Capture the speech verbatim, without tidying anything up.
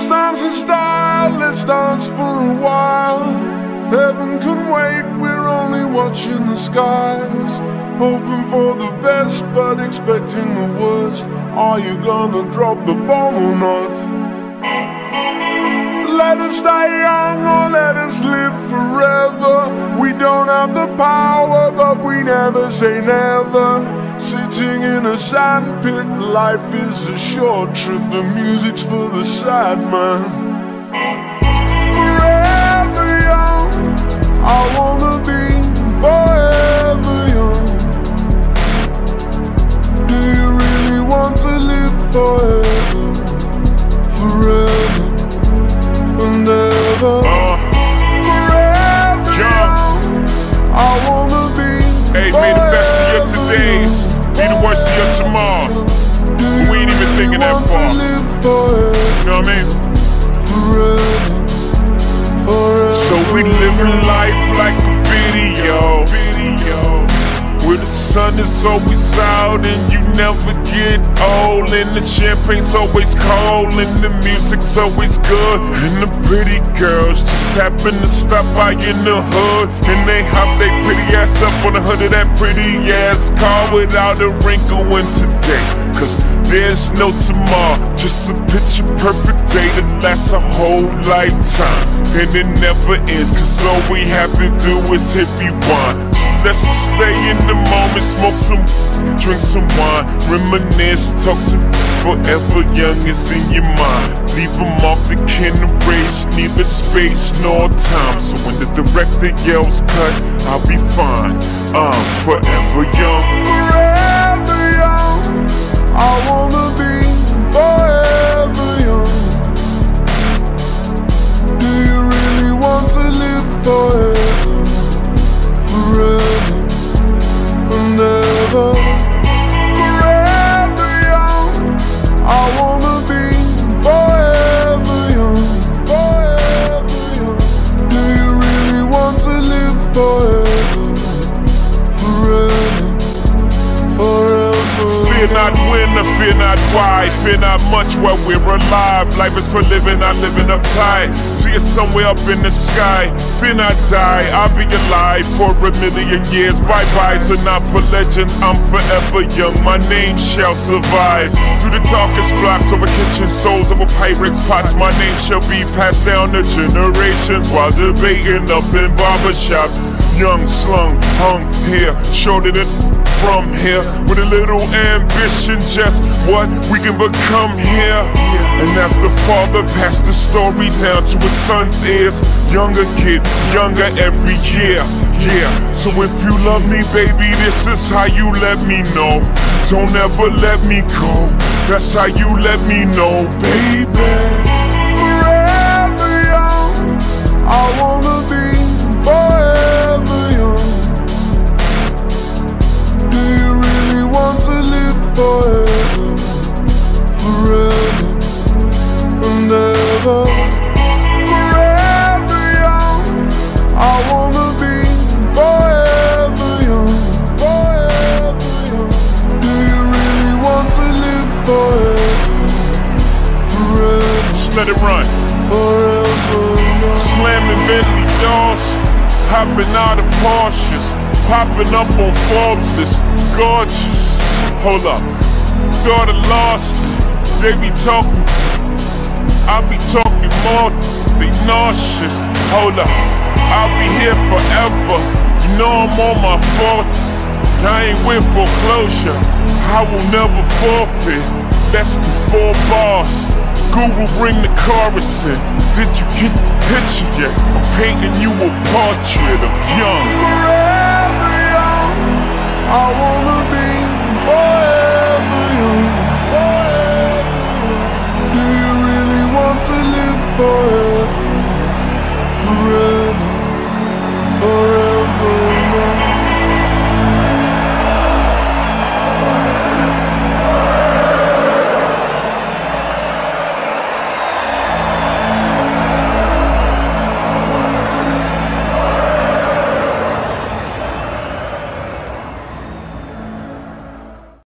Let's dance in style, let's dance for a while. Heaven can wait, we're only watching the skies. Hoping for the best, but expecting the worst. Are you gonna drop the bomb or not? Let us die young or let us live forever. We don't have the power, but we never say never. Sitting in a sandpit, life is a short trip. The music's for the sad man. Forever young, I wanna be forever young. Do you really want to live forever? Forever and ever. Uh, Forever young, I wanna be. Hey, may the best of your todays be the worst of your tomorrows. But we ain't even thinking that far. You know what I mean? Forever, forever. So we living life like a video, video, where the sun is always out and you never get old, and the champagne's always cold and the music's always good, and the pretty girls just happen to stop by in the hood, and they hop they pretty ass up on the hood of that pretty ass car without a wrinkle in today. Cause there's no tomorrow, just a picture perfect day that lasts a whole lifetime, and it never ends, cause all we have to do is hit rewind. So let's just stay in the moment, smoke some, drink some wine, reminisce, talk some. Forever young is in your mind. Leave them off the can erase, neither space nor time. So when the director yells cut, I'll be fine. I'm forever young. Forever young, I wanna be forever young. Do you really want to live forever? Forever and ever. Forever young, I wanna be forever young. Forever young. Do you really want to live forever? Forever, forever. Fear not when or fear not why, fear not much while we're alive. Life is for living, not living uptight. See you somewhere up in the sky. Fear not die, I'll be alive for a million years. Bye-byes are not for legends, I'm forever young. My name shall survive. Through the darkest blocks, over kitchen stoves, over Pyrex pots, my name shall be passed down to generations while debating up in barbershops. Young, slung, hung here, shorter than from here, with a little ambition, just what we can become here. And as the father passed the story down to his son's ears, younger kid, younger every year, yeah. So if you love me, baby, this is how you let me know. Don't ever let me go, that's how you let me know, baby. Forever young, I wanna be forever young. Do you really want to live forever? Forever and ever. Forever young, I wanna be forever young. Forever young. Do you really want to live forever? Forever. Just let it run. Forever young. Slamming Bentley doors, hopping out of Porsches, popping up on Forbes list, gorgeous. Hold up, thought I lost it. They be talking, I be talking more, they nauseous. Hold up, I'll be here forever. You know I'm on my fourth, I ain't with foreclosure. I will never forfeit, less than four bars. Google bring the chorus in. Did you get the picture yet? I'm painting you a portrait of young. Forever young, I wanna be